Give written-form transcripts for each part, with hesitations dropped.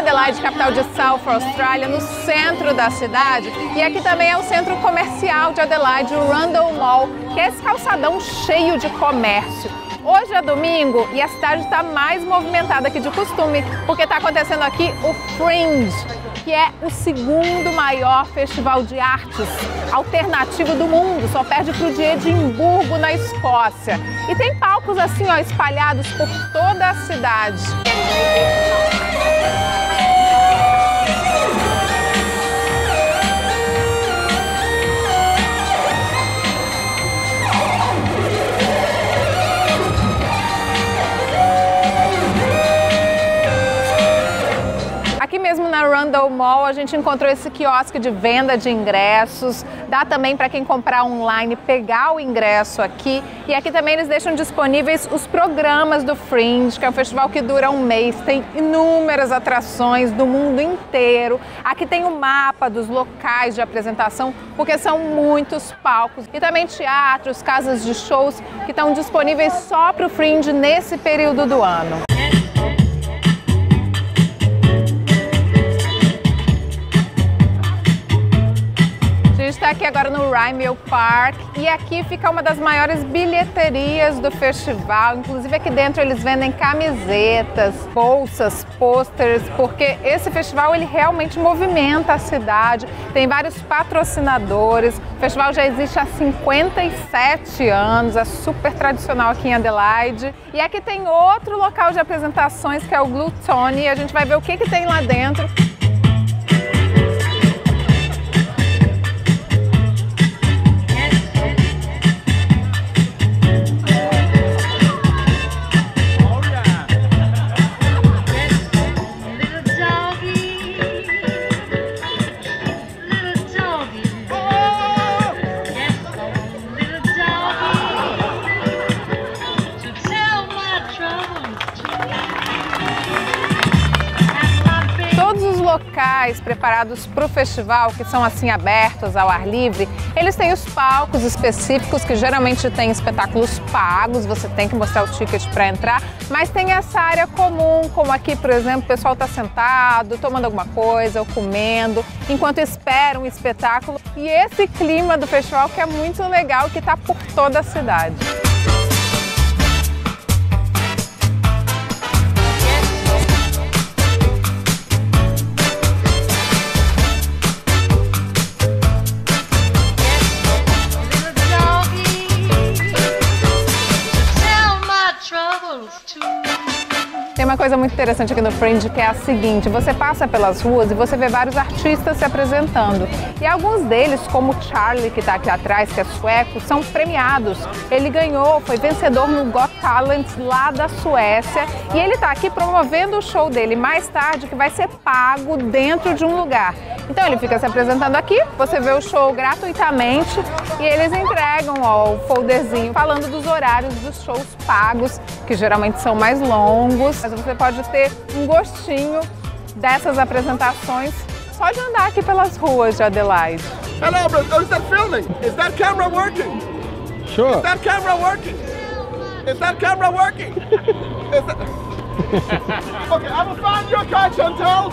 Adelaide, capital de South Australia, no centro da cidade. E aqui também é o centro comercial de Adelaide, o Rundle Mall, que é esse calçadão cheio de comércio. Hoje é domingo e a cidade está mais movimentada que de costume, porque está acontecendo aqui o Fringe, que é o segundo maior festival de artes alternativo do mundo, só perde para o de Edimburgo, na Escócia. E tem palcos assim, ó, espalhados por toda a cidade. Aqui mesmo na Rundle Mall a gente encontrou esse quiosque de venda de ingressos. Dá também para quem comprar online pegar o ingresso aqui. E aqui também eles deixam disponíveis os programas do Fringe, que é um festival que dura um mês. Tem inúmeras atrações do mundo inteiro. Aqui tem o mapa dos locais de apresentação, porque são muitos palcos. E também teatros, casas de shows que estão disponíveis só para o Fringe nesse período do ano. A gente está aqui agora no Rymel Park e aqui fica uma das maiores bilheterias do festival. Inclusive aqui dentro eles vendem camisetas, bolsas, posters, porque esse festival ele realmente movimenta a cidade. Tem vários patrocinadores. O festival já existe há 57 anos, é super tradicional aqui em Adelaide. E aqui tem outro local de apresentações que é o Gluttony. A gente vai ver o que tem lá dentro. Locais preparados para o festival, que são assim abertos ao ar livre, eles têm os palcos específicos que geralmente têm espetáculos pagos, você tem que mostrar o ticket para entrar, mas tem essa área comum, como aqui, por exemplo, o pessoal está sentado, tomando alguma coisa ou comendo, enquanto espera um espetáculo. E esse clima do festival que é muito legal, que está por toda a cidade. Tem uma coisa muito interessante aqui no Fringe, que é a seguinte: você passa pelas ruas e você vê vários artistas se apresentando. E alguns deles, como o Charlie, que está aqui atrás, que é sueco, são premiados. Ele ganhou, foi vencedor no Got Talent lá da Suécia. E ele está aqui promovendo o show dele mais tarde, que vai ser pago dentro de um lugar. Então ele fica se apresentando aqui, você vê o show gratuitamente e eles entregam o folderzinho falando dos horários dos shows pagos, que geralmente são mais longos. Mas você pode ter um gostinho dessas apresentações só de andar aqui pelas ruas de Adelaide. Hello, bro. Is that filming? Is that camera working? Sure. Is that camera working? Is that camera working? Is that... Okay, I will find your car, Chantal.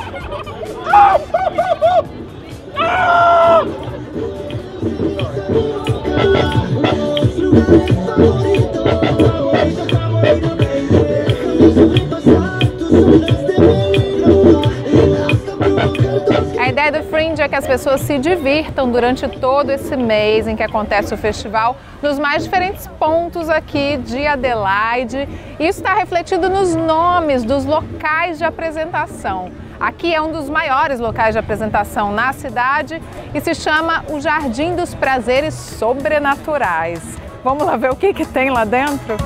A ideia do Fringe é que as pessoas se divirtam durante todo esse mês em que acontece o festival, nos mais diferentes pontos aqui de Adelaide. Isso está refletido nos nomes dos locais de apresentação. Aqui é um dos maiores locais de apresentação na cidade e se chama o Jardim dos Prazeres Sobrenaturais. Vamos lá ver o que tem lá dentro?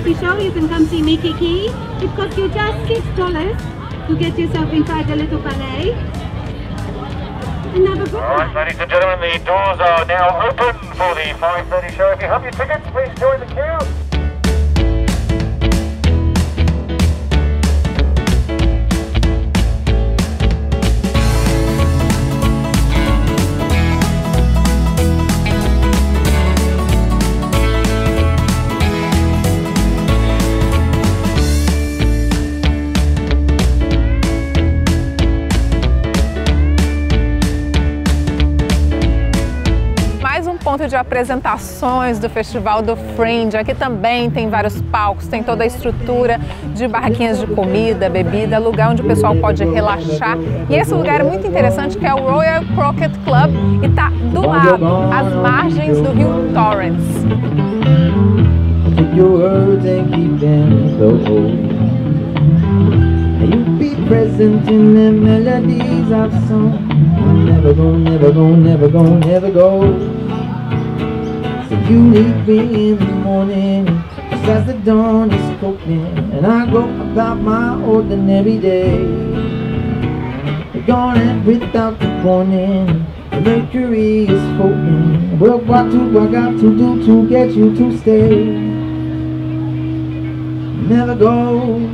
fancy show, you can come see Mickey Key. It costs you just $6 to get yourself inside the little ballet. And have a good Alright, ladies and gentlemen, the doors are now open for the 5:30 show. If you have your tickets, please join the queue. Ponto de apresentações do Festival do Fringe. Aqui também tem vários palcos, tem toda a estrutura de barraquinhas de comida, bebida, lugar onde o pessoal pode relaxar. E esse lugar é muito interessante, que é o Royal Croquet Club, e tá do lado, às margens do rio Torrens. You meet me in the morning, just as the dawn is opening, and I go about my ordinary day. We're gone without the warning, the mercury is floating. Well, what do I got to do to get you to stay? Never go.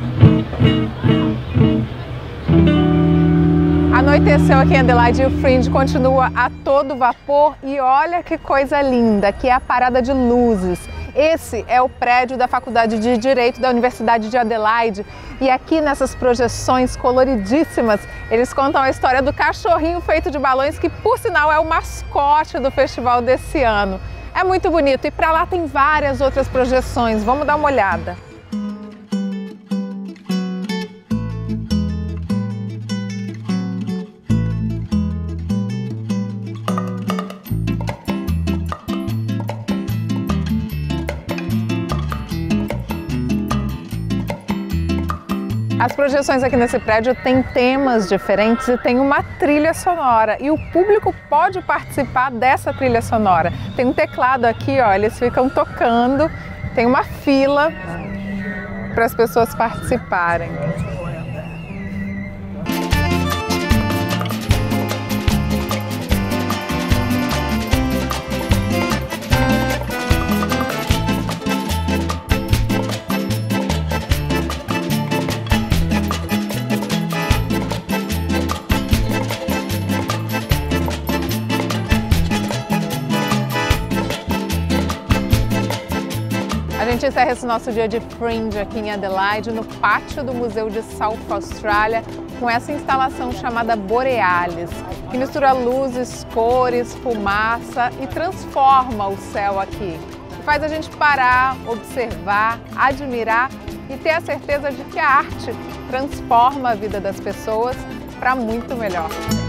Anoiteceu aqui em Adelaide e o Fringe continua a todo vapor e olha que coisa linda, que é a parada de luzes. Esse é o prédio da Faculdade de Direito da Universidade de Adelaide e aqui nessas projeções coloridíssimas eles contam a história do cachorrinho feito de balões que, por sinal, é o mascote do festival desse ano. É muito bonito e para lá tem várias outras projeções, vamos dar uma olhada. As projeções aqui nesse prédio têm temas diferentes e tem uma trilha sonora. E o público pode participar dessa trilha sonora. Tem um teclado aqui, ó, eles ficam tocando. Tem uma fila para as pessoas participarem. A gente encerra esse nosso dia de Fringe aqui em Adelaide, no pátio do Museu de South Australia, com essa instalação chamada Borealis, que mistura luzes, cores, fumaça e transforma o céu aqui. E faz a gente parar, observar, admirar e ter a certeza de que a arte transforma a vida das pessoas para muito melhor.